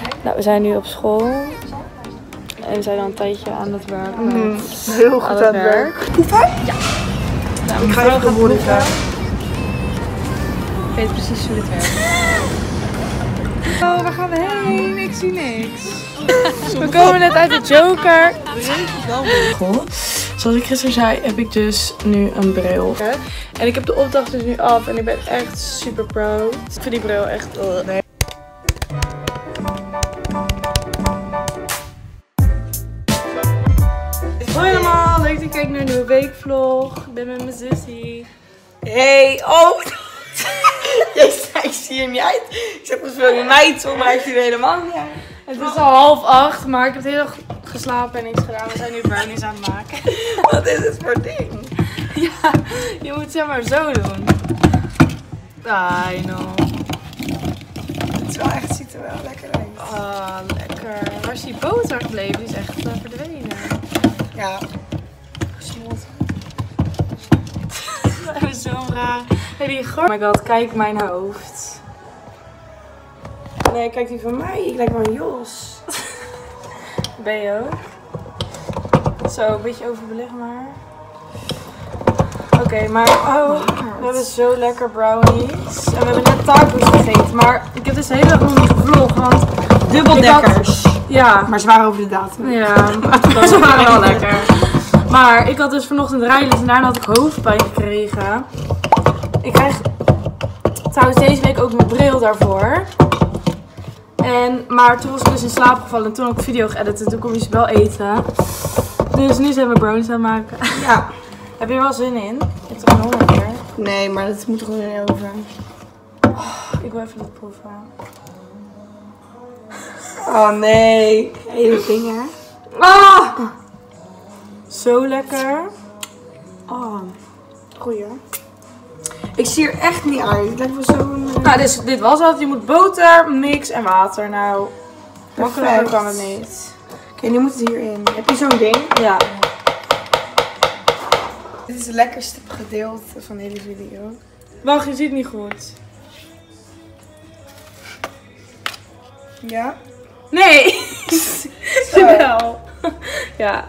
Nou, we zijn nu op school. En we zijn al een tijdje aan het werk. Heel goed aan het werk. Hoeveel? Ja. Nou, ik ga even worden vragen. Ik weet precies hoe dit werkt. Oh, waar gaan we heen? Ik zie niks. We komen net uit de Joker. Zoals ik gisteren zei, heb ik dus nu een bril. En ik heb de opdracht dus nu af en ik ben echt super proud. Ik vind die bril echt... Nee. Hoi allemaal, leuk dat je kijkt naar een nieuwe weekvlog. Ik ben met mijn zusje. Hey, oh! Jij zei, ik zie er niet uit. Ik zeg pas wel een meid, zo, maar ik zie er helemaal niet uit. Het is al 7:30, maar ik heb de hele dag geslapen en niks gedaan. We zijn nu brownies aan het maken. Wat is het voor ding? Ja, je moet zeg maar zo doen. I know. Het is wel echt, ziet er wel lekker uit. Ah, lekker. Waar is die boter gebleven? Die is echt verdwenen. Ja. Gesmolten. Dat is zo raar. Oh my god, kijk mijn hoofd. Nee, kijk die van mij. Ik lijk wel een Jos. Ben je ook? Zo, een beetje overbeleg maar. Oké, maar we hebben zo lekker brownies. En we hebben net taco's gegeten. Maar ik heb dus de hele dag nog niet gevlogd, want... Dubbeldekkers. Ja. Maar ze waren over de datum. Ja, ze waren wel lekker. Maar ik had dus vanochtend rijles en daarna had ik hoofdpijn gekregen. Ik krijg trouwens deze week ook mijn bril daarvoor. Maar toen was ik dus in slaap gevallen en toen had ik een video geëdit en toen kon je wel eten. Dus nu zijn we brownies aan het maken. Ja. Heb je er wel zin in? Ik heb er een honger keer. Nee, maar dat moet er gewoon in over. Oh, ik wil even dat proeven. Oh nee. Hele vinger. Ah! Zo lekker. Oh. Goeie. Ik zie er echt niet uit. Het lijkt wel zo'n... Nou, dus dit was het. Je moet boter, mix en water. Nou, makkelijker kan het niet. Oké, nu moet het hierin. Heb je zo'n ding? Ja. Dit is het lekkerste gedeelte van deze video. Wacht, je ziet niet goed. Ja? Nee! Jawel. Ja.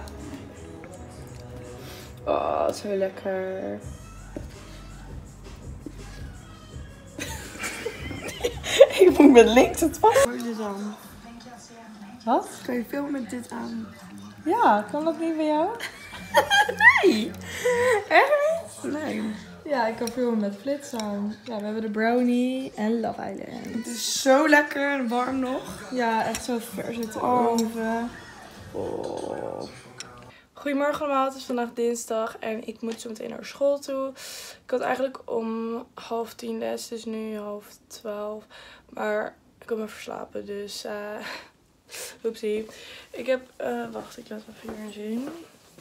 Oh, zo lekker. Ik moet met links het vast. Hoe is dit aan? Wat? Kan je filmen met dit aan? Ja, kan dat niet bij jou? Nee. Echt niet? Nee. Ja, ik kan filmen met flits aan. Ja, we hebben de brownie en Love Island. Het is zo lekker en warm nog. Ja, echt zo vers uit de oven. Oh. Goedemorgen allemaal, het is vandaag dinsdag en ik moet zo meteen naar school toe. Ik had eigenlijk om 9:30 les, dus nu 11:30. Maar ik had me verslapen, dus oepsie. Ik heb, wacht, ik laat even hier zien.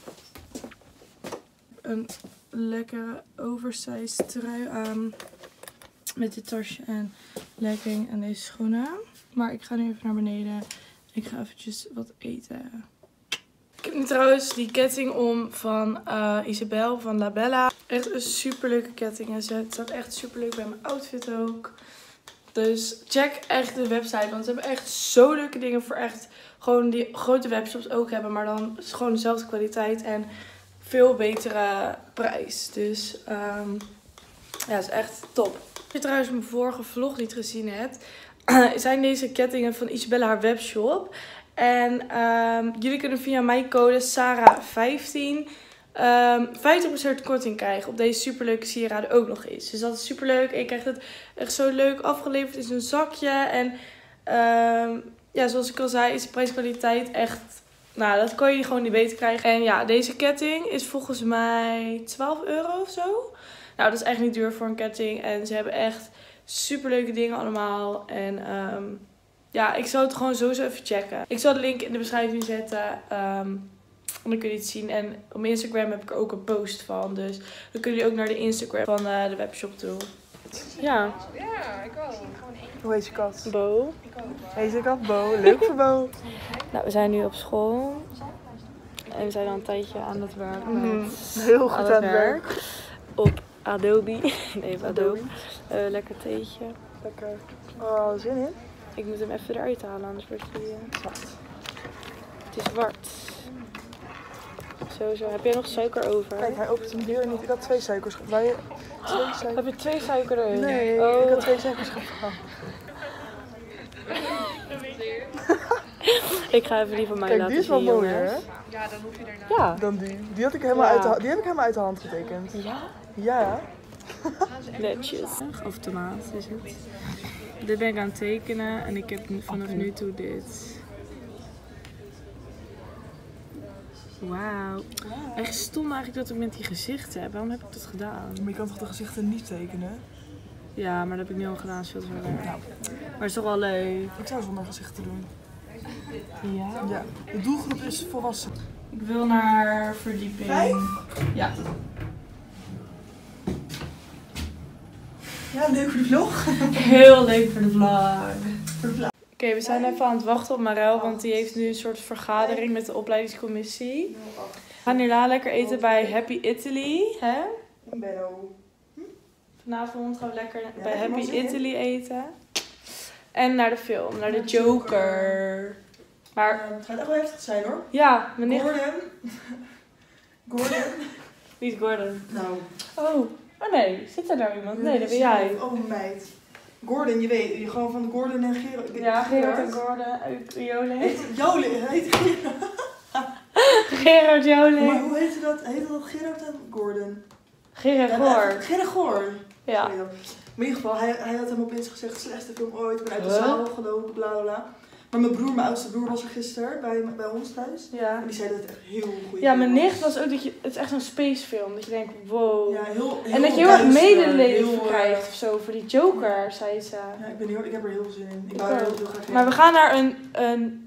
Een lekkere oversized trui aan. Met dit tasje en legging en deze schoenen. Maar ik ga nu even naar beneden. Ik ga eventjes wat eten. Ik heb nu trouwens die ketting om van Isabel van La Bella. Echt een super leuke ketting. En het staat echt super leuk bij mijn outfit ook. Dus check echt de website. Want ze hebben echt zo leuke dingen voor echt gewoon die grote webshops ook hebben. Maar dan is gewoon dezelfde kwaliteit en veel betere prijs. Dus ja, is echt top. Als je trouwens mijn vorige vlog niet gezien hebt, zijn deze kettingen van Isabella haar webshop. En jullie kunnen via mijn code SARA15 50% korting krijgen op deze superleuke sieraden ook nog eens. Dus dat is super leuk. En je krijgt het echt zo leuk afgeleverd in zo'n zakje. En ja, zoals ik al zei, is de prijskwaliteit echt... Nou, dat kan je gewoon niet beter krijgen. En ja, deze ketting is volgens mij €12 of zo. Nou, dat is echt niet duur voor een ketting. En ze hebben echt super leuke dingen allemaal. En ja, ik zal het gewoon sowieso even checken. Ik zal de link in de beschrijving zetten. Dan kun je het zien. En op mijn Instagram heb ik er ook een post van. Dus dan kunnen jullie ook naar de Instagram van de webshop toe. Ja. Ja, ik ook. Hoe heet je kat? Bo. Deze kat Bo. Leuk voor Bo. Nou, we zijn nu op school. En we zijn al een tijdje aan het werk. Heel goed aan het werk. Op Adobe. Nee, op Adobe. Lekker theetje. Lekker. Oh, zin in? Ik moet hem even eruit halen, anders wordt hij zwart. Het is zwart. Zo. Heb jij nog suiker over? Kijk, hij opent hem weer niet. Ik had 2 suikers. Heb je 2 suiker erin? Nee, ik had 2 suikers gevraagd. Ik ga even die van mij Kijk, laten die is wel zien, mooier, jongens. hè? Ja, dan hoef je daarna. Ja. Dan die. Die heb ik helemaal uit de hand getekend. Ja? Ja. Netjes. Of tomaat is het. Dit ben ik aan het tekenen en ik heb vanaf nu toe dit. Wauw. Echt stom eigenlijk dat ik met die gezichten heb. Waarom heb ik dat gedaan? Maar je kan toch de gezichten niet tekenen? Ja, maar dat heb ik nu al gedaan. Is veel te ver. Maar het is toch wel leuk. Ik zou zonder gezichten doen. Ja? Ja. De doelgroep is volwassen. Ik wil naar verdieping. 5? Ja. Ja, leuk voor de vlog. Heel leuk voor de vlog. Oké, we zijn even aan het wachten op Marel, want die heeft nu een soort vergadering met de opleidingscommissie. We gaan hierna lekker eten bij Happy Italy, hè? Bello. Vanavond gaan we lekker bij heb je Happy er zin in? Italy eten. En naar de film, naar de Joker. Maar Het gaat echt wel heftig zijn, hoor. ja, mijn nicht... Gordon. Wie is Gordon? Nou. Oh nee, zit er nou iemand? Nee, dat ben jij. Oh, meid. Gordon, je weet, je gewoon van Gordon en Gerard. Ja, Gerard en Gordon. Joling. Joling, heet Gerard. Gerard Joling. Maar hoe heette dat? Heette dat Gerard en Gordon? Gerard Goor. Gerard Goor. Ja. Sorry dan. Maar in ieder geval, hij had hem opeens gezegd, slechtste film ooit, ik ben uit de Huh? zaal gelopen, bla bla bla. Maar mijn oudste broer was er gisteren bij ons thuis. Ja. En die zei dat het echt heel goed Ja, mijn nicht was ook dat je... Het is echt zo'n spacefilm. Dat je denkt, wow. Ja, heel en dat je heel erg duister, medeleven heel, krijgt of zo voor die Joker, zei ze. Ja, ik heb er heel veel zin in. Ik Ik wou er ook. heel graag heen. Maar we gaan naar een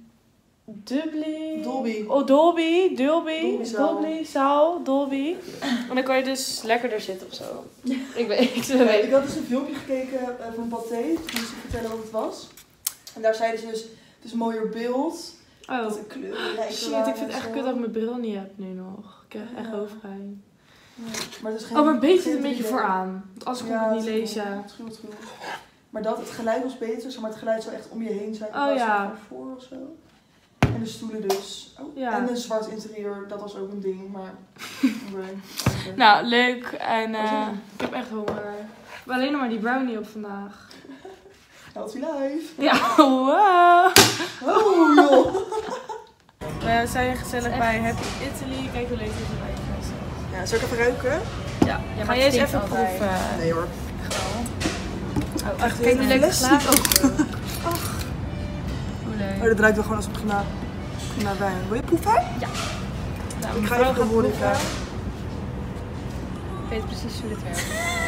Dolby. Oh, Dolby zaal. En dan kan je dus lekkerder zitten of zo. Ik weet niet. Ja, ik had dus een filmpje gekeken van Pathé, toen ze vertellen wat het was. En daar zeiden ze dus, het is een mooier beeld. Oh, Dat de kleuren rijker shit. waren Ik vind het en echt zo. kut dat ik mijn bril niet heb nu nog. Ik krijg echt Ja. hoofdpijn. Ja, maar het is geen, Oh, maar beet het geen een beetje 3D. vooraan. Want als ik het niet lees, ja. Het is goed. Maar het geluid was beter, zeg maar het geluid zou echt om je heen zijn. Oh, ja. Van voor of zo. En de stoelen dus. Oh. Ja. En een zwart interieur, dat was ook een ding, maar... Okay. Nou, leuk. En Oh, ik heb echt honger. Ik heb alleen nog maar die brownie op vandaag. Healthy life. Ja, wow. Oh joh. We zijn gezellig bij Happy Italy. Kijk hoe leuk het erbij is. Ja, zal ik even ruiken? Ja, ga jij eens even proeven. Nee hoor. Oh, echt Kijk hoe lekker glazen. Hoe leuk. Oh, dat ruikt wel gewoon als op naar wijn. Wil je proeven? Nou, Ik ga mevrouw even gaat de woorden proeven. vragen. Ik weet precies hoe dit werkt.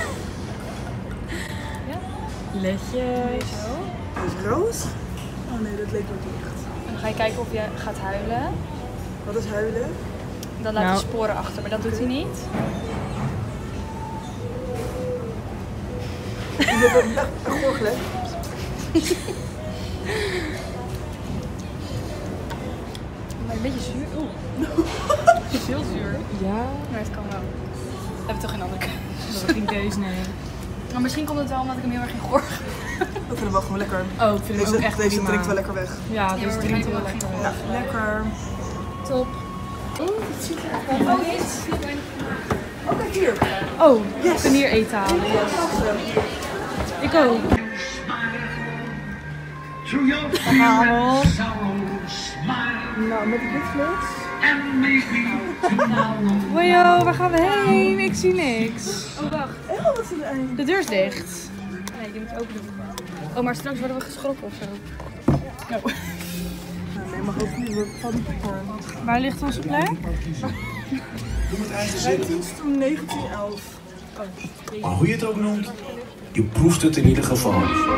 Letjes. Dat is roos. Oh nee, dat leek ook niet echt. En dan ga je kijken of je gaat huilen. Wat is huilen? Dan laat Nou. je sporen achter, maar dat doet hij niet. Je hebt een gorgelen. Maar een beetje zuur. Oeh. Het is heel zuur. Ja. Maar het kan wel. We hebben toch geen andere keuze. Dat is geen keus, nee. Maar misschien komt het wel omdat ik hem heel erg in gorg. Ik vind hem wel gewoon lekker. Oh, ik vind het ook echt Deze prima. drinkt wel lekker weg. Ja, Ja, deze maar drinkt wel waarschijnlijk lekker. wel Ja, lekker. Top. Oh, kijk hier. Oh, we kunnen hier eten halen. Ik ook. Through your Haal. Nou, met de bitflits. Wojo, waar gaan we heen? Ik zie niks. Oh, wacht. Oh, wat is er een? De deur is dicht. Nee, die moet je open doen. Oh, maar straks worden we geschrokken of zo. Nou, nee, mag ook niet. We vallen niet voor. Waar ligt onze plek? 19 toen 1911. Maar hoe je het ook noemt, je proeft het in ieder geval.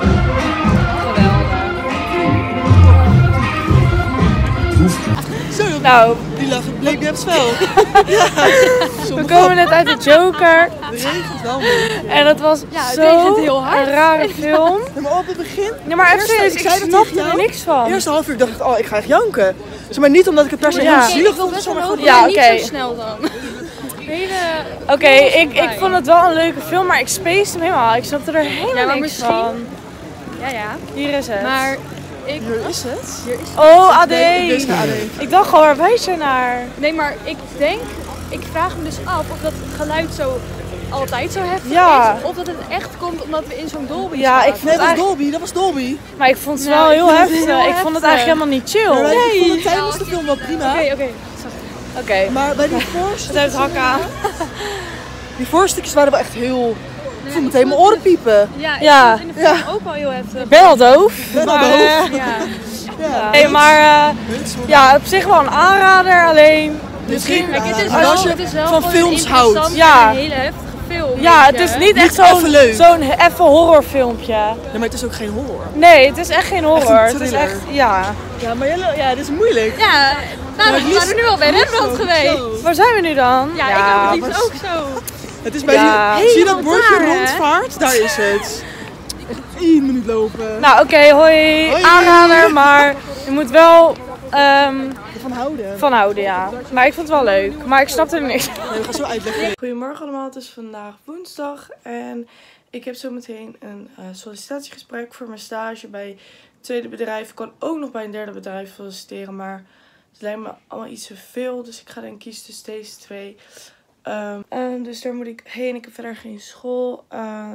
Zo, Nou, die lag het bleek net wel. we komen net uit de Joker. De regent wel mee. En dat was Ja, het zo regent heel hard. een rare film. Ja, maar op het begin, Ja, maar even Eerst, serieus, ik ik zei dat snapte tegen er jou. niks van. eerste half uur dacht ik, oh, ik ga echt janken. Zeg maar niet omdat ik het per se Ja. heel Oké, zielig Ik wil vond. best zeg wel maar hopen, gewoon- Ja, niet oké. zo snel dan. Oké, ik vond het wel een leuke film, maar ik spaced hem helemaal. Ik snapte er helemaal Ja, maar niks misschien- van. Ja, ja. Hier is het. Maar Hier is het. Hier is Oh, AD. Nee, dit is naar AD. Ik dacht al, waar wijs je naar? Nee, maar ik vraag me dus af of dat geluid zo altijd zo heftig Ja. is. Of dat het echt komt omdat we in zo'n Dolby Ja, zaten. ik Nee, dat was eigenlijk- Dolby. Dat was Dolby. Maar ik vond het Nou, wel ik heel vind het heftig. heel Ik vond het heftig. eigenlijk helemaal niet chill. Maar Oké. ik vond het tijdens de film wel prima. Oké. Maar bij die Het voorstukjes... heeft hakken aan. Die voorstukjes waren wel echt heel... Ik voel meteen mijn oren piepen. Ja, ik Ja. vond het in de film ook wel heel heftig. Ik ben al doof. Ben al maar, doof. Ja. Ja. nee, maar ja, op zich wel een aanrader. Alleen misschien... Kijk, het is Maar wel, als je het is wel van gewoon films een houdt. interessante Ja. en een hele heftige film. Ja, weet het je. is niet echt even leuk. zo'n even horrorfilmpje. Nee, maar het is ook geen horror. Nee, het is echt geen horror. Echt een Het is thriller. echt, ja. Ja, maar ja, dit is moeilijk. Ja, nou, Maar we waren nu al bij Rembrandt geweest. Zo. Waar zijn we nu dan? Ja, ik heb het liefst ook zo. Het is bij Ja. die... Zie je dat bordje daar, hè? rondvaart? Daar is het. 1 minuut lopen. Nou, oké, hoi. Hoi. Aanrader, maar je moet wel Van houden. van houden, ja. Maar ik vond het wel leuk. Maar ik snapte er niks. Nee, we gaan zo uitleggen. Goedemorgen allemaal, het is vandaag woensdag en ik heb zometeen een sollicitatiegesprek voor mijn stage bij het tweede bedrijf. Ik kan ook nog bij een derde bedrijf solliciteren, maar het lijkt me allemaal iets te veel. Dus ik ga dan kiezen tussen deze twee. Dus daar moet ik heen. Ik heb verder geen school.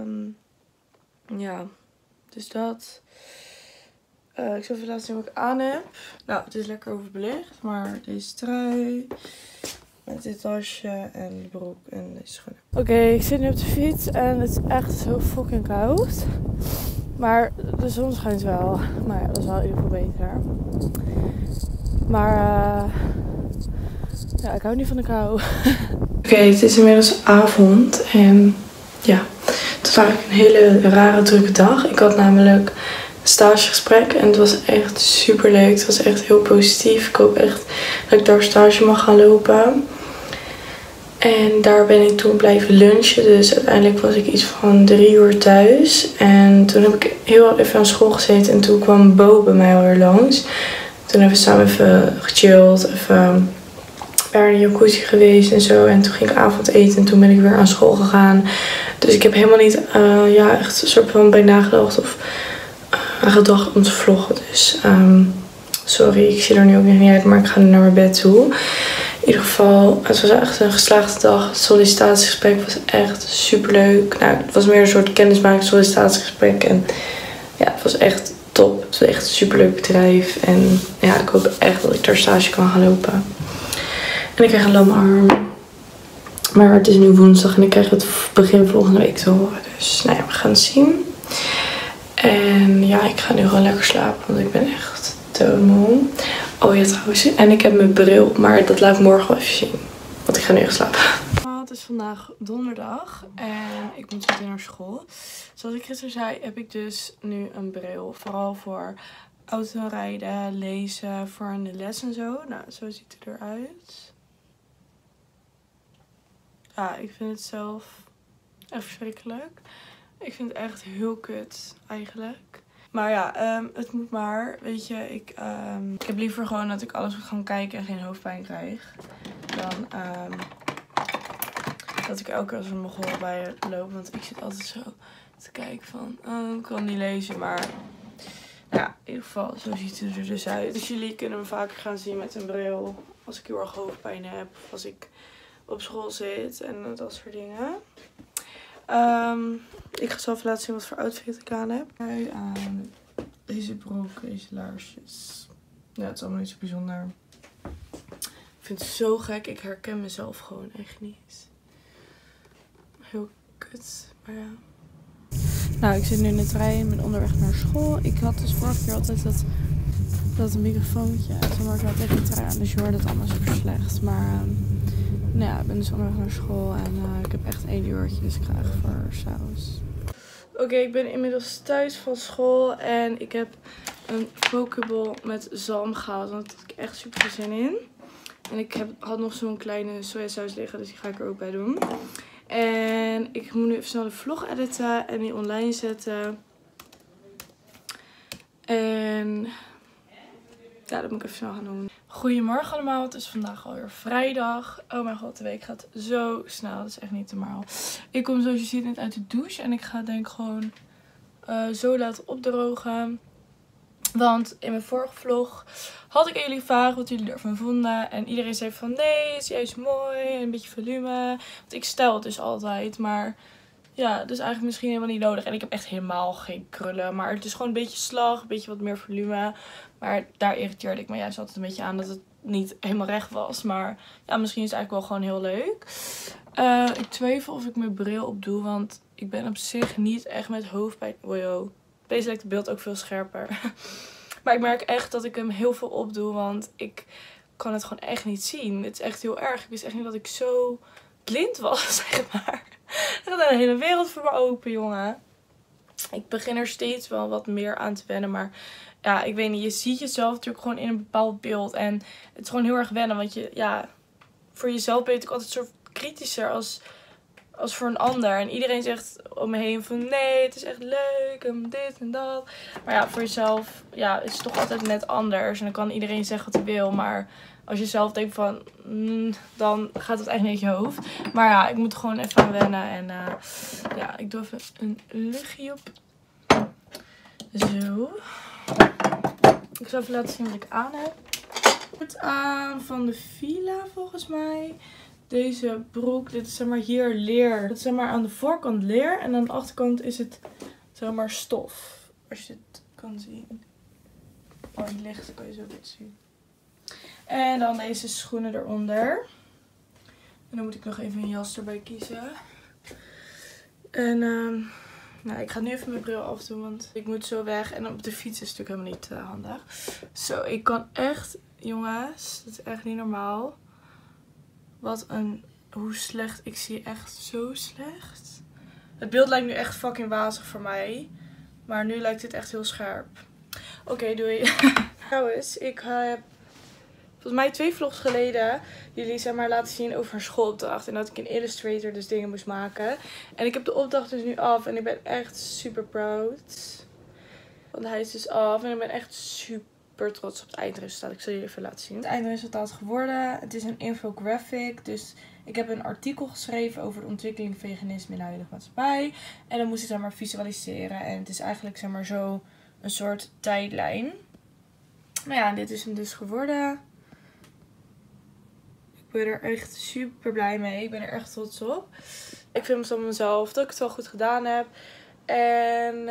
Ja, dus dat. Ik zal even laten zien wat ik aan heb. Nou, het is lekker overbelicht, maar deze trui met dit tasje en de broek en deze schoenen. Oké, ik zit nu op de fiets en het is echt zo fucking koud. Maar de zon schijnt wel. Maar ja, dat is wel in ieder geval beter. Maar ja, ik hou niet van de kou. Oké, het is inmiddels avond en ja, het was eigenlijk een hele rare drukke dag. Ik had namelijk een stagegesprek en het was echt super leuk. Het was echt heel positief. Ik hoop echt dat ik daar stage mag gaan lopen. En daar ben ik toen blijven lunchen. Dus uiteindelijk was ik iets van 3 uur thuis. En toen heb ik heel even aan school gezeten. En toen kwam Bo bij mij alweer langs. Toen hebben we samen even gechilled. Even naar de jacuzzi geweest en zo. En toen ging ik avondeten. En toen ben ik weer aan school gegaan. Dus ik heb helemaal niet echt een soort van bij nagedacht of aan gedacht om te vloggen. Dus sorry, ik zie er nu ook nog niet uit. Maar ik ga nu naar mijn bed toe. In ieder geval, het was echt een geslaagde dag. Het sollicitatiegesprek was echt super leuk. Nou, het was meer een soort kennismaking sollicitatiegesprek. En ja, het was echt top. Het was echt een super leuk bedrijf. En ja, ik hoop echt dat ik daar stage kan gaan lopen. En ik krijg een lamme arm. Maar het is nu woensdag en ik krijg het begin volgende week te horen. Dus nou ja, we gaan het zien. En ja, ik ga nu gewoon lekker slapen, want ik ben echt doodmoe. Oh ja, trouwens. En ik heb mijn bril op, maar dat laat ik morgen wel even zien. Want ik ga nu echt slapen. Het is vandaag donderdag en ik moet meteen naar school. Zoals ik gisteren zei, heb ik dus nu een bril. Vooral voor autorijden, lezen, voor een les en zo. Nou, zo ziet het eruit. Ja, ik vind het zelf echt verschrikkelijk. Ik vind het echt heel kut, eigenlijk. Maar ja, het moet maar. Weet je, ik heb liever gewoon dat ik alles moet gaan kijken en geen hoofdpijn krijg. Dan dat ik elke keer als een mogol bij loop. Want ik zit altijd zo te kijken van, ik kan niet lezen. Maar nou ja, in ieder geval, zo ziet het er dus uit. Dus jullie kunnen me vaker gaan zien met een bril. Als ik heel erg hoofdpijn heb. Of als ik op school zit en dat soort dingen. Ik ga zo even laten zien wat voor outfit ik aan heb. Deze broek, deze laarsjes. Ja, het is allemaal niet zo bijzonder. Ik vind het zo gek. Ik herken mezelf gewoon echt niet. Heel kut, maar ja. Nou, ik zit nu in de trein en ben onderweg naar school. Ik had dus vorige keer altijd dat microfoontje. En toen was ik wel tegen de trein aan, dus je hoorde het allemaal super slecht. Maar nou ja, ik ben dus onderweg naar school en ik heb echt 1 uurtje, dus ik ga echt voor saus. Oké, ik ben inmiddels thuis van school en ik heb een pokeball met zalm gehaald. Want daar had ik echt super veel zin in. En ik had nog zo'n kleine sojasaus liggen, dus die ga ik er ook bij doen. En ik moet nu even snel de vlog editen en die online zetten. En ja, dat moet ik even snel gaan doen. Goedemorgen allemaal, het is vandaag alweer vrijdag. Oh mijn god, de week gaat zo snel, dat is echt niet normaal. Ik kom zoals je ziet net uit de douche en ik ga denk ik gewoon zo laten opdrogen. Want in mijn vorige vlog had ik aan jullie gevraagd wat jullie ervan vonden. En iedereen zei van nee, het is juist mooi. En een beetje volume. Want ik stijl het dus altijd. Maar ja, dus eigenlijk misschien helemaal niet nodig. En ik heb echt helemaal geen krullen. Maar het is gewoon een beetje slag. Een beetje wat meer volume. Maar daar irriteerde ik me juist altijd een beetje aan dat het niet helemaal recht was. Maar ja, misschien is het eigenlijk wel gewoon heel leuk. Ik twijfel of ik mijn bril opdoe. Want ik ben op zich niet echt met hoofdpijn. Wow. Deze lijkt het beeld ook veel scherper. Maar ik merk echt dat ik hem heel veel opdoe. Want ik kan het gewoon echt niet zien. Het is echt heel erg. Ik wist echt niet dat ik zo blind was, zeg maar. Er gaat een hele wereld voor me open, jongen. Ik begin er steeds wel wat meer aan te wennen. Maar ja, ik weet niet. Je ziet jezelf natuurlijk gewoon in een bepaald beeld. En het is gewoon heel erg wennen. Want je, ja, voor jezelf ben je natuurlijk altijd soort kritischer als voor een ander. En iedereen zegt om me heen van nee, het is echt leuk en dit en dat. Maar ja, voor jezelf ja, is het toch altijd net anders. En dan kan iedereen zeggen wat hij wil. Maar als je zelf denkt van dan gaat het echt niet in je hoofd. Maar ja, ik moet er gewoon even aan wennen. En ja, ik doe even een luchtje op. Zo. Ik zal even laten zien wat ik aan heb. Het aan van de Fila volgens mij. Deze broek, dit is zeg maar hier leer. Dat is zeg maar aan de voorkant leer. En aan de achterkant is het zeg maar stof. Als je het kan zien. Oh, het licht kan je zo goed zien. En dan deze schoenen eronder. En dan moet ik nog even een jas erbij kiezen. En nou, ik ga nu even mijn bril afdoen, want ik moet zo weg. En op de fiets is het natuurlijk helemaal niet handig. Zo, ik kan echt, jongens, dat is echt niet normaal. Hoe slecht. Ik zie echt zo slecht. Het beeld lijkt nu echt fucking wazig voor mij. Maar nu lijkt het echt heel scherp. Oké, doei. Trouwens, ik heb volgens mij 2 vlogs geleden jullie zeg maar laten zien over een schoolopdracht. En dat ik in Illustrator dus dingen moest maken. En ik heb de opdracht dus nu af. En ik ben echt super proud. Want hij is dus af. En ik ben echt super trots op het eindresultaat. Ik zal jullie even laten zien. Het eindresultaat geworden. Het is een infographic. Dus ik heb een artikel geschreven over de ontwikkeling veganisme in de huidige maatschappij. En dan moest ik zeg maar visualiseren. En het is eigenlijk zeg maar zo een soort tijdlijn. Maar ja, dit is hem dus geworden. Ik ben er echt super blij mee. Ik ben er echt trots op. Ik vind van mezelf dat ik het wel goed gedaan heb. En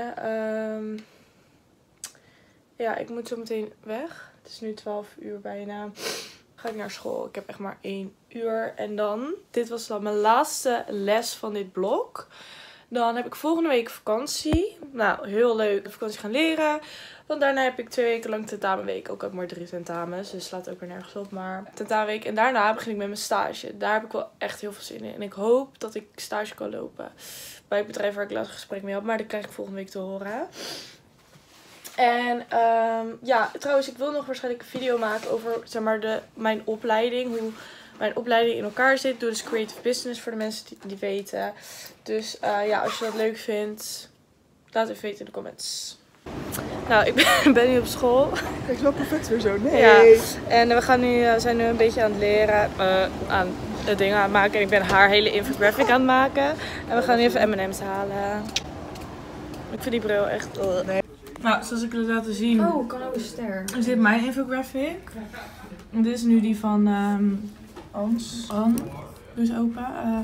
ja, ik moet zo meteen weg. Het is nu 12 uur bijna. Ga ik naar school. Ik heb echt maar 1 uur. En dan, dit was dan mijn laatste les van dit blok. Dan heb ik volgende week vakantie. Nou, heel leuk. Vakantie gaan leren. Want daarna heb ik 2 weken lang tentamenweek. Ook heb ik maar 3 tentamens. Dus slaat ook weer nergens op. Maar tentamenweek. En daarna begin ik met mijn stage. Daar heb ik wel echt heel veel zin in. En ik hoop dat ik stage kan lopen. Bij het bedrijf waar ik laatst gesprek mee had. Maar dat krijg ik volgende week te horen. En ja, trouwens, ik wil nog waarschijnlijk een video maken over zeg maar mijn opleiding. Hoe mijn opleiding in elkaar zit. Doe dus creative business voor de mensen die het niet weten. Dus ja, als je dat leuk vindt, laat even weten in de comments. Nou, ik ben nu op school. Kijk, is wel perfect weer zo. Nee. Ja, en we zijn nu een beetje aan het leren, aan de dingen aan het maken. En ik ben haar hele infographic aan het maken. En we gaan nu even M&M's halen. Ik vind die bril echt... Nee. Nou, zoals ik het laten zien. Oh, kan ook een ster. Is dit mijn infographic. En dit is nu die van Anne. Dus open.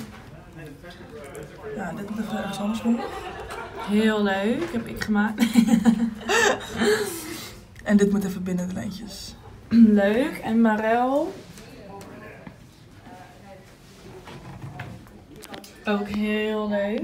Ja, dit moet even ergens anders nog. Heel leuk, heb ik gemaakt. En dit moet even binnen de lijntjes. Leuk. En Marel. Ook heel leuk.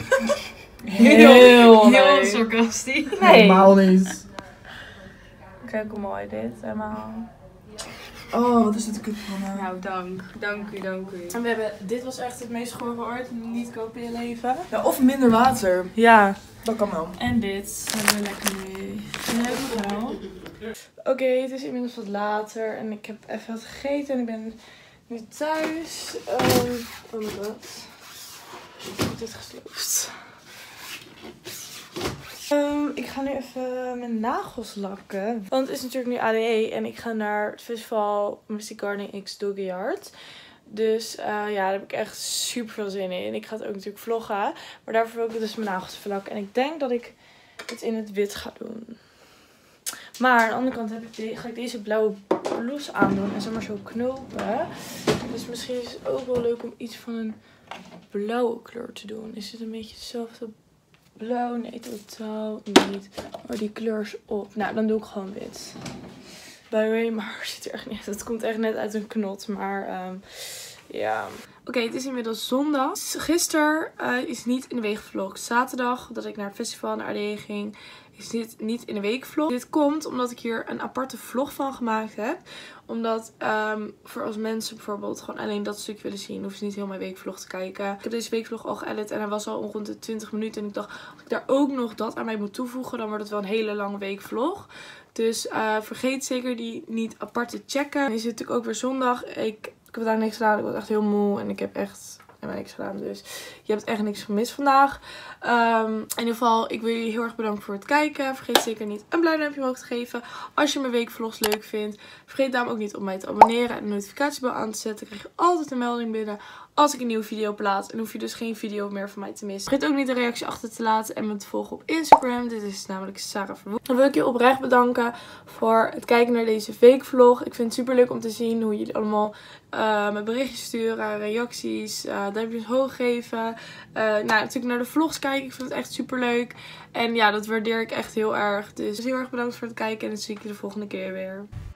Heel leuk. sarcastisch. Nee. Normaal niet. Kijk hoe mooi dit helemaal. Oh, wat is dit kut van Nou, dank u. En we hebben, dit was echt het meest gore ooit. Niet kopen in je leven. Ja, of minder water. Ja. Dat kan wel. En dit hebben we lekker mee. Leuk wel. Oké, het is inmiddels wat later. En ik heb even wat gegeten. En ik ben nu thuis. Oh my god. Ik heb dit gesloopt. Ik ga nu even mijn nagels lakken. Want het is natuurlijk nu ADE. En ik ga naar het festival Mystic Gardening X Doggy Yard. Dus ja, daar heb ik echt super veel zin in. Ik ga het ook natuurlijk vloggen. Maar daarvoor wil ik dus mijn nagels even lakken. En ik denk dat ik het in het wit ga doen. Maar aan de andere kant ga ik deze blauwe blouse aandoen en zeg maar zo knopen. Dus misschien is het ook wel leuk om iets van een blauwe kleur te doen. Is het een beetje hetzelfde blauw? Nee, totaal niet. Maar die kleur is op. Nou, dan doe ik gewoon wit. By the way, maar het ziet er echt niet uit. Het komt echt net uit een knot. Maar ja. Oké, het is inmiddels zondag. Gisteren is niet in de week gevlogd. Zaterdag, dat ik naar het festival naar ADE ging, is dit niet in de weekvlog. Dit komt omdat ik hier een aparte vlog van gemaakt heb. Omdat voor als mensen bijvoorbeeld gewoon alleen dat stuk willen zien, hoeven ze niet heel mijn weekvlog te kijken. Ik heb deze weekvlog al geëdit en hij was al rond de 20 minuten. En ik dacht, als ik daar ook nog dat aan mij moet toevoegen, dan wordt het wel een hele lange weekvlog. Dus vergeet zeker die niet apart te checken. En is het natuurlijk ook weer zondag. Ik heb vandaag niks gedaan. Ik was echt heel moe en ik heb echt niks gedaan. Dus je hebt echt niks gemist vandaag. In ieder geval, ik wil jullie heel erg bedanken voor het kijken. Vergeet zeker niet een blauw duimpje omhoog te geven als je mijn weekvlogs leuk vindt. Vergeet daarom ook niet om mij te abonneren en de notificatiebel aan te zetten. Dan krijg je altijd een melding binnen als ik een nieuwe video plaats. En hoef je dus geen video meer van mij te missen. Vergeet ook niet een reactie achter te laten en me te volgen op Instagram. Dit is namelijk Sarah Verwoerd. Dan wil ik je oprecht bedanken voor het kijken naar deze weekvlog. Ik vind het super leuk om te zien hoe jullie allemaal me berichtjes sturen, reacties, duimpjes hoog geven. Natuurlijk naar de vlogs kijken. Ik vind het echt super leuk. En ja, dat waardeer ik echt heel erg. Dus heel erg bedankt voor het kijken en dan zie ik je de volgende keer weer.